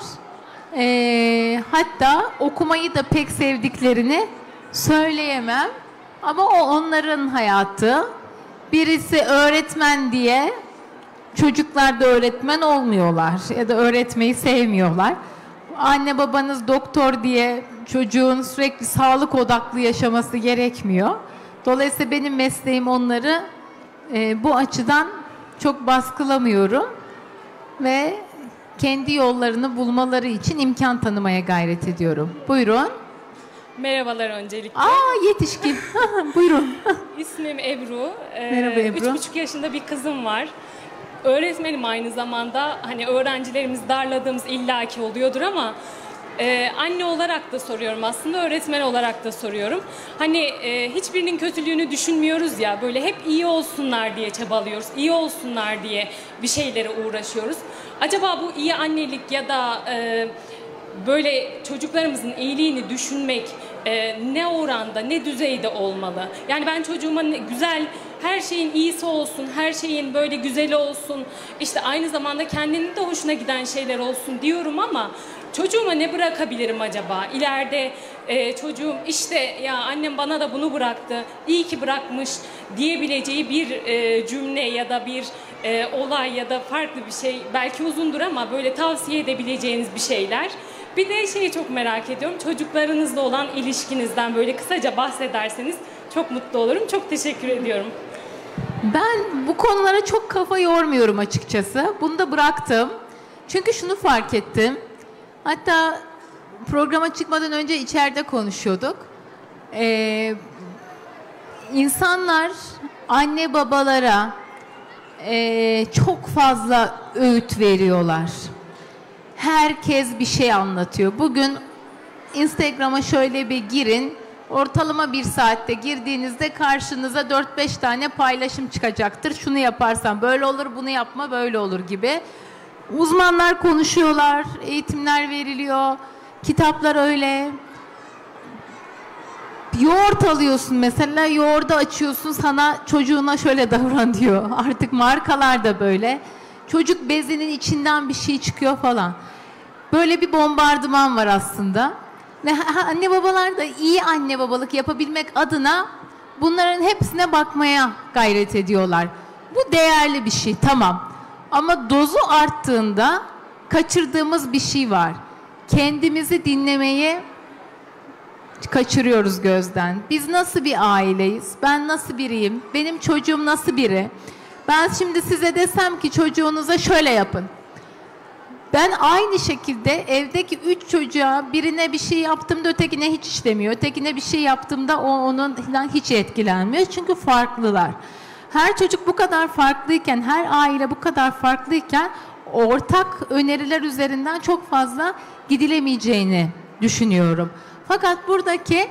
Ee, hatta okumayı da pek sevdiklerini söyleyemem. Ama o onların hayatı. Birisi öğretmen diye Çocuklar da öğretmen olmuyorlar ya da öğretmeyi sevmiyorlar. Anne babanız doktor diye çocuğun sürekli sağlık odaklı yaşaması gerekmiyor. Dolayısıyla benim mesleğim onları e, bu açıdan çok baskılamıyorum ve kendi yollarını bulmaları için imkan tanımaya gayret ediyorum. Buyurun. Merhabalar öncelikle. Aa, yetişkin. Buyurun. İsmim Ebru. Ee, Merhaba Ebru. Üç buçuk yaşında bir kızım var. Öğretmenim aynı zamanda. Hani öğrencilerimiz darladığımız illaki oluyordur ama e, anne olarak da soruyorum aslında, öğretmen olarak da soruyorum. Hani e, hiçbirinin kötülüğünü düşünmüyoruz ya, böyle hep iyi olsunlar diye çabalıyoruz. İyi olsunlar diye bir şeylere uğraşıyoruz. Acaba bu iyi annelik ya da e, böyle çocuklarımızın iyiliğini düşünmek e, ne oranda, ne düzeyde olmalı? Yani ben çocuğuma ne, güzel, her şeyin iyisi olsun, her şeyin böyle güzeli olsun, işte aynı zamanda kendinin de hoşuna giden şeyler olsun diyorum ama çocuğuma ne bırakabilirim acaba? İleride e, çocuğum işte ya annem bana da bunu bıraktı, iyi ki bırakmış diyebileceği bir e, cümle ya da bir e, olay ya da farklı bir şey, belki uzundur ama böyle tavsiye edebileceğiniz bir şeyler. Bir de şeyi çok merak ediyorum, çocuklarınızla olan ilişkinizden böyle kısaca bahsederseniz çok mutlu olurum. Çok teşekkür ediyorum. Ben bu konulara çok kafa yormuyorum açıkçası. Bunu da bıraktım. Çünkü şunu fark ettim. Hatta programa çıkmadan önce içeride konuşuyorduk. Ee, insanlar anne babalara e, çok fazla öğüt veriyorlar. Herkes bir şey anlatıyor. Bugün Instagram'a şöyle bir girin. Ortalama bir saatte girdiğinizde karşınıza dört beş tane paylaşım çıkacaktır. Şunu yaparsan böyle olur, bunu yapma böyle olur gibi. Uzmanlar konuşuyorlar, eğitimler veriliyor, kitaplar öyle. Yoğurt alıyorsun mesela, yoğurdu açıyorsun, sana çocuğuna şöyle davran diyor. Artık markalar da böyle. Çocuk bezinin içinden bir şey çıkıyor falan. Böyle bir bombardıman var aslında. Ve anne babalar da iyi anne babalık yapabilmek adına bunların hepsine bakmaya gayret ediyorlar. Bu değerli bir şey, tamam. Ama dozu arttığında kaçırdığımız bir şey var. Kendimizi dinlemeyi kaçırıyoruz gözden. Biz nasıl bir aileyiz? Ben nasıl biriyim? Benim çocuğum nasıl biri? Ben şimdi size desem ki çocuğunuza şöyle yapın. Ben aynı şekilde evdeki üç çocuğa birine bir şey yaptığımda ötekine hiç işlemiyor. Ötekine bir şey yaptığımda o onundan hiç etkilenmiyor. Çünkü farklılar. Her çocuk bu kadar farklıyken, her aile bu kadar farklıyken ortak öneriler üzerinden çok fazla gidilemeyeceğini düşünüyorum. Fakat buradaki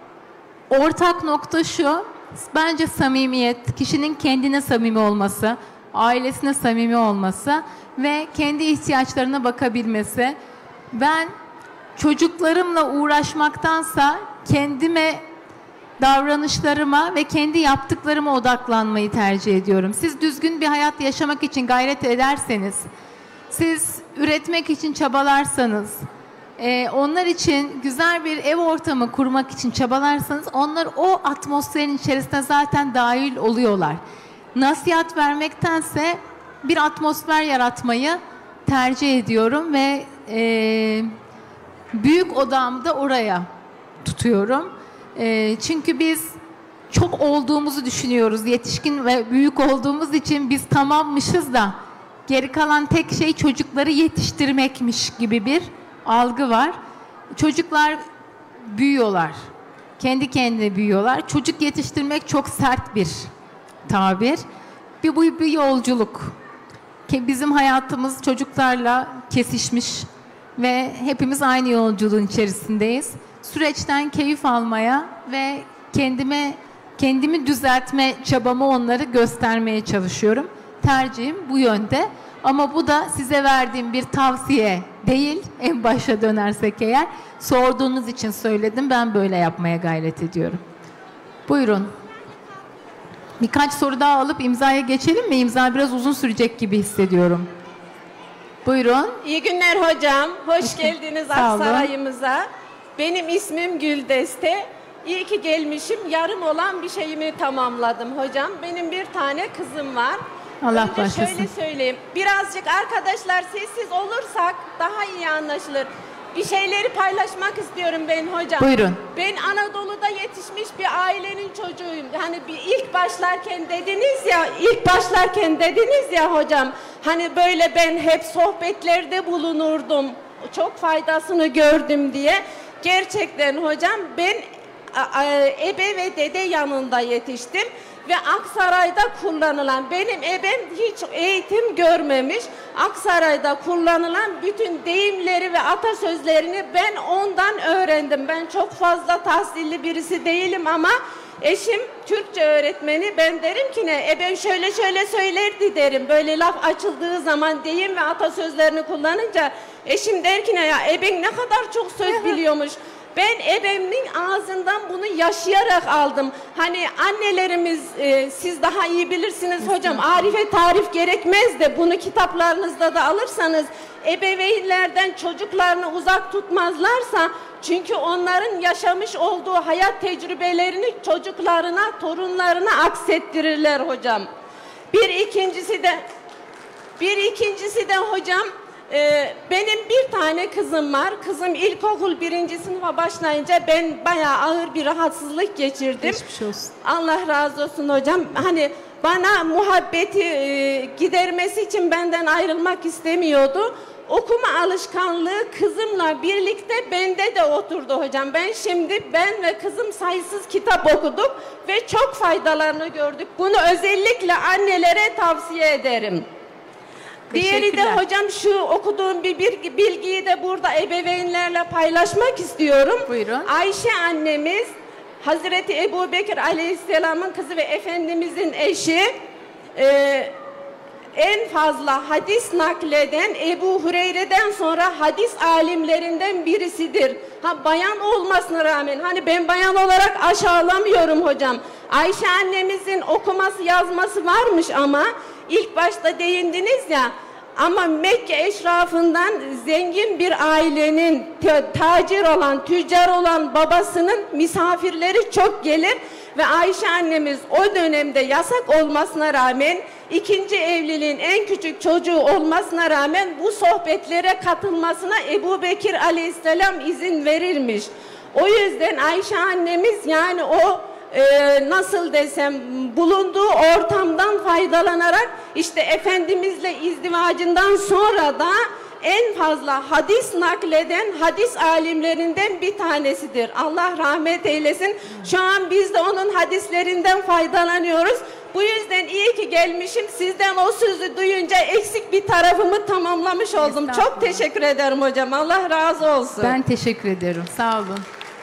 ortak nokta şu, bence samimiyet, kişinin kendine samimi olması, ailesine samimi olması ve kendi ihtiyaçlarına bakabilmesi. Ben çocuklarımla uğraşmaktansa kendime, davranışlarıma ve kendi yaptıklarıma odaklanmayı tercih ediyorum. Siz düzgün bir hayat yaşamak için gayret ederseniz, siz üretmek için çabalarsanız, e, onlar için güzel bir ev ortamı kurmak için çabalarsanız, onlar o atmosferin içerisinde zaten dahil oluyorlar. Nasihat vermektense bir atmosfer yaratmayı tercih ediyorum ve e, büyük odağımı da oraya tutuyorum. E, çünkü biz çok olduğumuzu düşünüyoruz. Yetişkin ve büyük olduğumuz için biz tamammışız da geri kalan tek şey çocukları yetiştirmekmiş gibi bir algı var. Çocuklar büyüyorlar. Kendi kendine büyüyorlar. Çocuk yetiştirmek çok sert bir tabir. Bir, bu bir yolculuk. Bizim hayatımız çocuklarla kesişmiş ve hepimiz aynı yolculuğun içerisindeyiz. Süreçten keyif almaya ve kendime kendimi düzeltme çabamı onları göstermeye çalışıyorum. Tercihim bu yönde. Ama bu da size verdiğim bir tavsiye değil. En başa dönersek eğer, sorduğunuz için söyledim. Ben böyle yapmaya gayret ediyorum. Buyurun. Birkaç soru daha alıp imzaya geçelim mi? İmza biraz uzun sürecek gibi hissediyorum. Buyurun. İyi günler hocam. Hoş geldiniz Sağ olun. Aksaray'ımıza. Benim ismim Güldeste. İyi ki gelmişim. Yarım olan bir şeyimi tamamladım hocam. Benim bir tane kızım var. Allah Önce başlasın. şöyle söyleyeyim. Birazcık arkadaşlar sessiz olursak daha iyi anlaşılır. Bir şeyleri paylaşmak istiyorum ben hocam. Buyurun. Ben Anadolu'da yetişmiş bir ailenin çocuğuyum. Hani bir ilk başlarken dediniz ya, ilk başlarken dediniz ya hocam. Hani böyle ben hep sohbetlerde bulunurdum. Çok faydasını gördüm diye. Gerçekten hocam ben ebe ve dede yanında yetiştim. Ve Aksaray'da kullanılan, benim ebem hiç eğitim görmemiş, Aksaray'da kullanılan bütün deyimleri ve atasözlerini ben ondan öğrendim. Ben çok fazla tahsilli birisi değilim ama eşim Türkçe öğretmeni. Ben derim ki ne, ebem şöyle şöyle söylerdi derim. Böyle laf açıldığı zaman deyim ve atasözlerini kullanınca eşim der ki ne ya, eben ne kadar çok söz biliyormuş. Ben ebemin ağzından bunu yaşayarak aldım. Hani annelerimiz, e, siz daha iyi bilirsiniz hocam, arife tarif gerekmez de bunu kitaplarınızda da alırsanız ebeveynlerden çocuklarını uzak tutmazlarsa, çünkü onların yaşamış olduğu hayat tecrübelerini çocuklarına, torunlarına aksettirirler hocam. Bir ikincisi de, bir ikincisi de hocam, Ee, benim bir tane kızım var. Kızım ilkokul birinci sınıfa başlayınca ben bayağı ağır bir rahatsızlık geçirdim. Geçmiş olsun. Allah razı olsun hocam. Hani bana muhabbeti e, gidermesi için benden ayrılmak istemiyordu. Okuma alışkanlığı kızımla birlikte bende de oturdu hocam. Ben şimdi ben ve kızım sayısız kitap okuduk ve çok faydalarını gördük. Bunu özellikle annelere tavsiye ederim. Diğeri de hocam şu okuduğum bir, bir bilgiyi de burada ebeveynlerle paylaşmak istiyorum. Buyurun. Ayşe annemiz Hazreti Ebubekir Aleyhisselam'ın kızı ve Efendimizin eşi, e, en fazla hadis nakleden Ebu Hureyre'den sonra hadis alimlerinden birisidir. Ha, bayan olmasına rağmen, hani ben bayan olarak aşağılamıyorum hocam. Ayşe annemizin okuması yazması varmış ama ilk başta değindiniz ya, ama Mekke eşrafından zengin bir ailenin tacir olan, tüccar olan babasının misafirleri çok gelir ve Ayşe annemiz o dönemde yasak olmasına rağmen, ikinci evliliğin en küçük çocuğu olmasına rağmen bu sohbetlere katılmasına Ebubekir Aleyhisselam izin verirmiş. O yüzden Ayşe annemiz, yani o Ee, nasıl desem, bulunduğu ortamdan faydalanarak işte Efendimizle izdivacından sonra da en fazla hadis nakleden hadis alimlerinden bir tanesidir. Allah rahmet eylesin. Şu an biz de onun hadislerinden faydalanıyoruz. Bu yüzden iyi ki gelmişim. Sizden o sözü duyunca eksik bir tarafımı tamamlamış oldum. Çok teşekkür ederim hocam. Allah razı olsun. Ben teşekkür ederim. Sağ olun.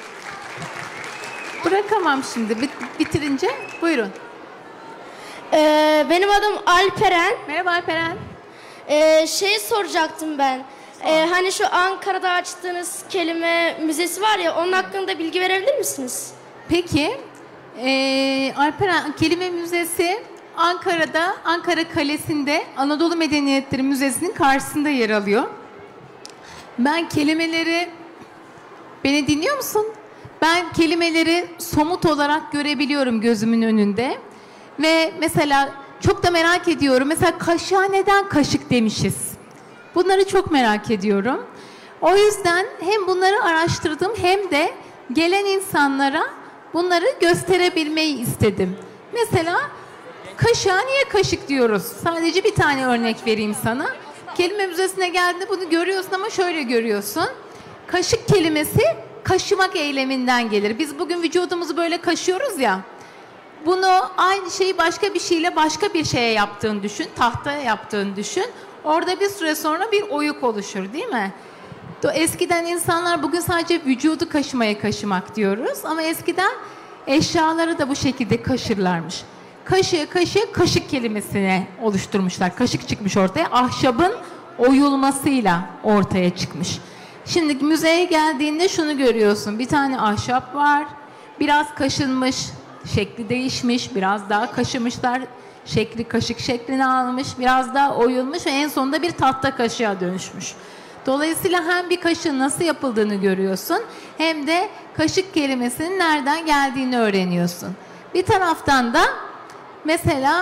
Bırakamam şimdi. Bitirince buyurun. Ee, benim adım Alperen. Merhaba Alperen. Ee, şey soracaktım ben. Ee, hani şu Ankara'da açtığınız kelime müzesi var ya, onun hakkında bilgi verebilir misiniz? Peki. Ee, Alperen Kelime Müzesi Ankara'da, Ankara Kalesi'nde Anadolu Medeniyetleri Müzesi'nin karşısında yer alıyor. Ben kelimeleri... Beni dinliyor musun? Ben kelimeleri somut olarak görebiliyorum gözümün önünde. Ve mesela çok da merak ediyorum. Mesela kaşığa neden kaşık demişiz? Bunları çok merak ediyorum. O yüzden hem bunları araştırdım hem de gelen insanlara bunları gösterebilmeyi istedim. Mesela kaşığa niye kaşık diyoruz? Sadece bir tane örnek vereyim sana. Kelime Müzesi'ne geldiğinde bunu görüyorsun ama şöyle görüyorsun. Kaşık kelimesi kaşımak eyleminden gelir. Biz bugün vücudumuzu böyle kaşıyoruz ya. Bunu aynı şeyi başka bir şeyle başka bir şeye yaptığını düşün. Tahtaya yaptığını düşün. Orada bir süre sonra bir oyuk oluşur, değil mi? Eskiden insanlar, bugün sadece vücudu kaşımaya kaşımak diyoruz. Ama eskiden eşyaları da bu şekilde kaşırlarmış. Kaşığı kaşığı kaşık kelimesini oluşturmuşlar. Kaşık çıkmış ortaya. Ahşabın oyulmasıyla ortaya çıkmış. Şimdi müzeye geldiğinde şunu görüyorsun. Bir tane ahşap var. Biraz kaşınmış, şekli değişmiş. Biraz daha kaşımışlar. Şekli kaşık şeklini almış. Biraz daha oyulmuş ve en sonunda bir tahta kaşığa dönüşmüş. Dolayısıyla hem bir kaşığın nasıl yapıldığını görüyorsun, hem de kaşık kelimesinin nereden geldiğini öğreniyorsun. Bir taraftan da mesela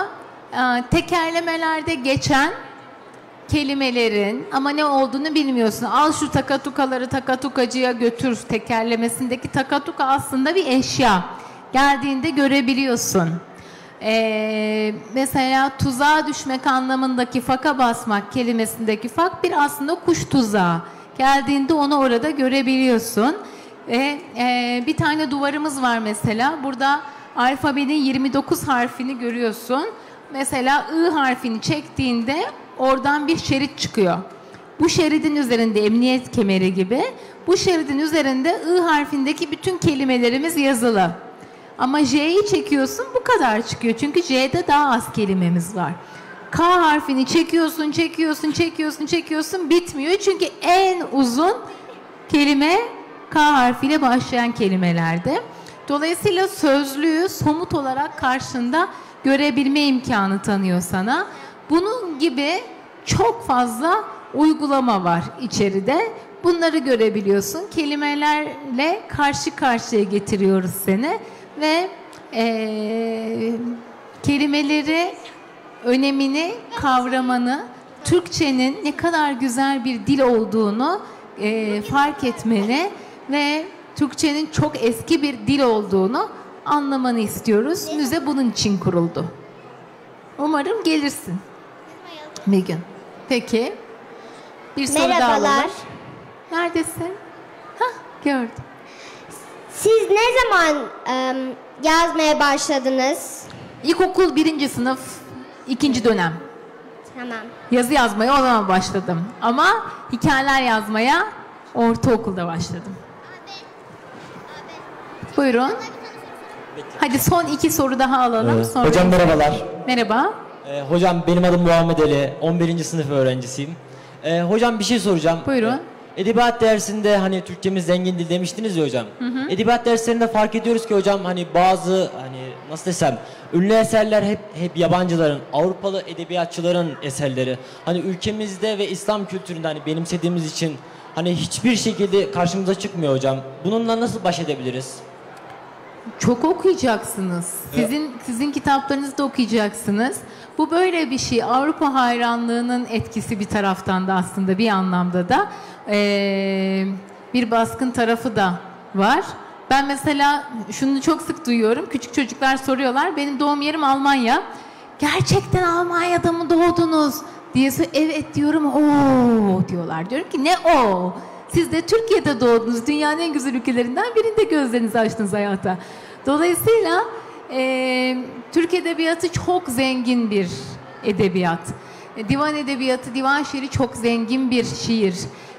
e, tekerlemelerde geçen kelimelerin ama ne olduğunu bilmiyorsun. Al şu takatukaları takatukacıya götür tekerlemesindeki takatuka aslında bir eşya. Geldiğinde görebiliyorsun. Ee, mesela tuzağa düşmek anlamındaki faka basmak kelimesindeki fak bir aslında kuş tuzağı. Geldiğinde onu orada görebiliyorsun. Ve e, bir tane duvarımız var mesela. Burada alfabenin yirmi dokuz harfini görüyorsun. Mesela I harfini çektiğinde oradan bir şerit çıkıyor. Bu şeridin üzerinde emniyet kemeri gibi. Bu şeridin üzerinde I harfindeki bütün kelimelerimiz yazılı. Ama J'yi çekiyorsun bu kadar çıkıyor. Çünkü J'de daha az kelimemiz var. K harfini çekiyorsun, çekiyorsun, çekiyorsun, çekiyorsun bitmiyor. Çünkü en uzun kelime K harfiyle başlayan kelimelerde. Dolayısıyla sözlüğü somut olarak karşında görebilme imkanı tanıyor sana. Bunun gibi çok fazla uygulama var içeride. Bunları görebiliyorsun. Kelimelerle karşı karşıya getiriyoruz seni. Ve e, kelimeleri, önemini, kavramanı, Türkçenin ne kadar güzel bir dil olduğunu e, fark etmeni ve Türkçenin çok eski bir dil olduğunu anlamanı istiyoruz. Müze bunun için kuruldu. Umarım gelirsin bir gün. Peki. Bir soru daha alalım. Merhabalar. Neredesin? Hah, gördüm. Siz ne zaman em, yazmaya başladınız? İlkokul birinci sınıf, ikinci dönem. Tamam. Yazı yazmaya o zaman başladım. Ama hikayeler yazmaya ortaokulda başladım. Buyurun. Hadi son iki soru daha alalım. Ee, Sonra... Hocam merhabalar. Merhaba. Ee, hocam benim adım Muhammed Ali. on birinci sınıf öğrencisiyim. Ee, hocam bir şey soracağım. Buyurun. Ee, edebiyat dersinde hani Türkçemiz zengin dil demiştiniz ya hocam. Hı hı. Edebiyat derslerinde fark ediyoruz ki hocam hani bazı hani nasıl desem ünlü eserler hep hep yabancıların, Avrupalı edebiyatçıların eserleri. Hani ülkemizde ve İslam kültüründe hani benimsediğimiz için hani hiçbir şekilde karşımıza çıkmıyor hocam. Bununla nasıl baş edebiliriz? Çok okuyacaksınız. Sizin sizin kitaplarınızı da okuyacaksınız. Bu böyle bir şey. Avrupa hayranlığının etkisi bir taraftan da aslında bir anlamda da ee, bir baskın tarafı da var. Ben mesela şunu çok sık duyuyorum. Küçük çocuklar soruyorlar. Benim doğum yerim Almanya. Gerçekten Almanya'da mı doğdunuz diye sor- evet diyorum. Oo diyorlar. Diyorum ki ne o? Siz de Türkiye'de doğdunuz. Dünyanın en güzel ülkelerinden birinde gözlerinizi açtınız hayata. Dolayısıyla e, Türk edebiyatı çok zengin bir edebiyat. E, divan edebiyatı, divan şiiri çok zengin bir şiir.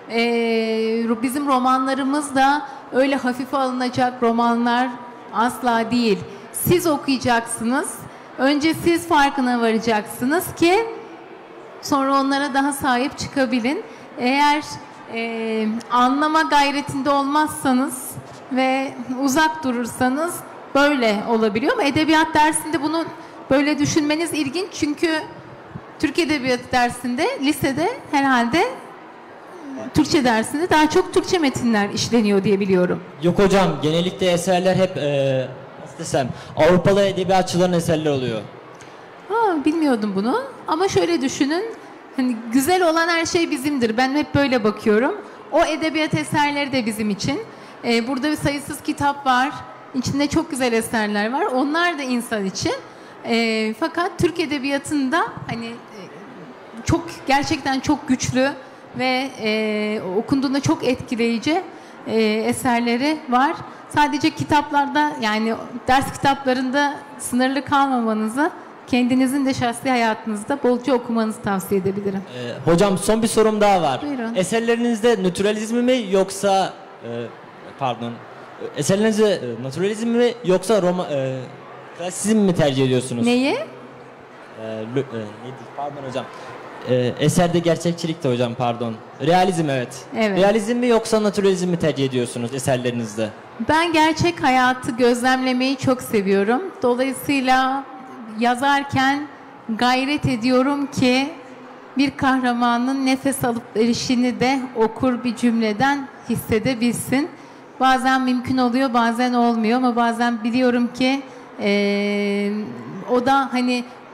E, bizim romanlarımız da öyle hafife alınacak romanlar asla değil. Siz okuyacaksınız. Önce siz farkına varacaksınız ki sonra onlara daha sahip çıkabilin. Eğer e, anlama gayretinde olmazsanız ve uzak durursanız böyle olabiliyor ama edebiyat dersinde bunu böyle düşünmeniz ilginç çünkü Türk Edebiyatı dersinde lisede herhalde Türkçe dersinde daha çok Türkçe metinler işleniyor diye biliyorum. Yok hocam genellikle eserler hep e, nasıl desem Avrupalı edebiyatçıların eserleri oluyor. Ha, bilmiyordum bunu ama şöyle düşünün. Hani güzel olan her şey bizimdir. Ben hep böyle bakıyorum. O edebiyat eserleri de bizim için. Ee, burada bir sayısız kitap var. İçinde çok güzel eserler var. Onlar da insan için. Ee, fakat Türk edebiyatında hani e, çok gerçekten çok güçlü ve e, okunduğunda çok etkileyici e, eserleri var. Sadece kitaplarda yani ders kitaplarında sınırlı kalmamanızı kendinizin de şahsi hayatınızda bolca okumanızı tavsiye edebilirim. Ee, hocam son bir sorum daha var. Buyurun. Eserlerinizde naturalizm mi yoksa e, pardon eserlerinizde e, naturalizm mi yoksa Roma e, klasizm mi tercih ediyorsunuz? Neyi? E, lö, e, neydi? Pardon hocam. E, eserde gerçekçilikte hocam pardon. Realizm evet. Evet. Realizm mi yoksa naturalizm mi tercih ediyorsunuz eserlerinizde? Ben gerçek hayatı gözlemlemeyi çok seviyorum. Dolayısıyla yazarken gayret ediyorum ki bir kahramanın nefes alıp verişini de okur bir cümleden hissedebilsin. Bazen mümkün oluyor, bazen olmuyor ama bazen biliyorum ki e, o da hani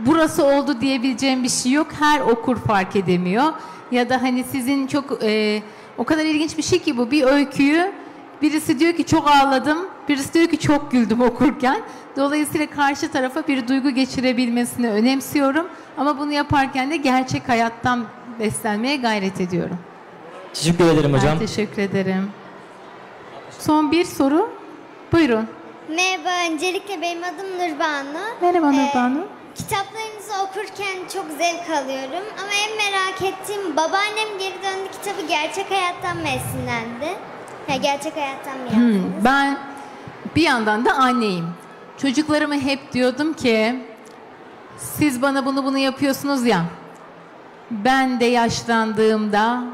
burası oldu diyebileceğim bir şey yok. Her okur fark edemiyor. Ya da hani sizin çok e, o kadar ilginç bir şey ki bu. Bir öyküyü birisi diyor ki çok ağladım, birisi diyor ki çok güldüm okurken. Dolayısıyla karşı tarafa bir duygu geçirebilmesini önemsiyorum. Ama bunu yaparken de gerçek hayattan beslenmeye gayret ediyorum. Teşekkür ederim hocam. Ben teşekkür ederim. Son bir soru. Buyurun. Merhaba, öncelikle benim adım Nurbanu. Merhaba Ee, Nurbanu. Kitaplarınızı okurken çok zevk alıyorum. Ama en merak ettiğim, babaannem geri döndü kitabı gerçek hayattan mı esinlendi? Ha, gerçek hayattan mı yazdınız? Hmm, ben bir yandan da anneyim. Çocuklarıma hep diyordum ki siz bana bunu bunu yapıyorsunuz ya, ben de yaşlandığımda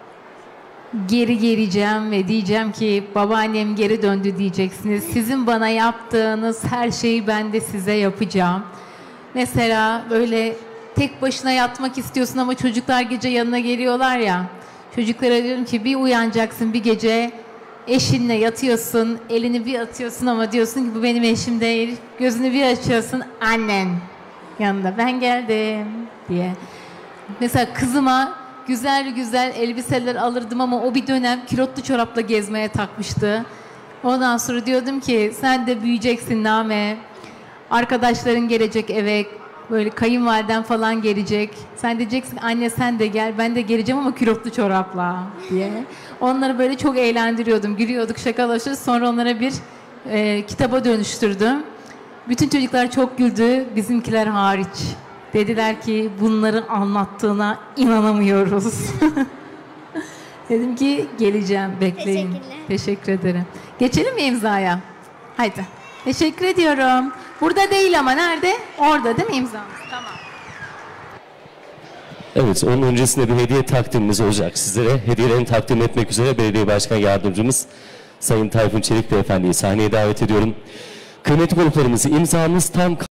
geri geleceğim ve diyeceğim ki babaannem geri döndü diyeceksiniz. Sizin bana yaptığınız her şeyi ben de size yapacağım. Mesela böyle tek başına yatmak istiyorsun ama çocuklar gece yanına geliyorlar ya. Çocuklara diyorum ki bir uyanacaksın bir gece, eşinle yatıyorsun, elini bir atıyorsun ama diyorsun ki bu benim eşim değil. Gözünü bir açıyorsun, annen yanında, ben geldim diye. Mesela kızıma güzel güzel elbiseler alırdım ama o bir dönem kilotlu çorapla gezmeye takmıştı. Ondan sonra diyordum ki sen de büyüyeceksin Name. Arkadaşların gelecek eve, böyle kayınvaliden falan gelecek. Sen diyeceksin anne sen de gel, ben de geleceğim ama kilotlu çorapla diye. Onları böyle çok eğlendiriyordum, gülüyorduk, şakalaşıyoruz. Sonra onlara bir e, kitaba dönüştürdüm. Bütün çocuklar çok güldü, bizimkiler hariç. Dediler ki bunları anlattığına inanamıyoruz. Dedim ki geleceğim, bekleyin. Teşekkür ederim. Geçelim mi imzaya? Haydi. Teşekkür ediyorum. Burada değil ama nerede? Orada değil mi imzamız? Tamam. Evet, onun öncesinde bir hediye takdimimiz olacak sizlere. Hediyelerini takdim etmek üzere Belediye Başkan Yardımcımız Sayın Tayfun Çelik Beyefendi'yi sahneye davet ediyorum. Kıymetli konuklarımız, imzamız tam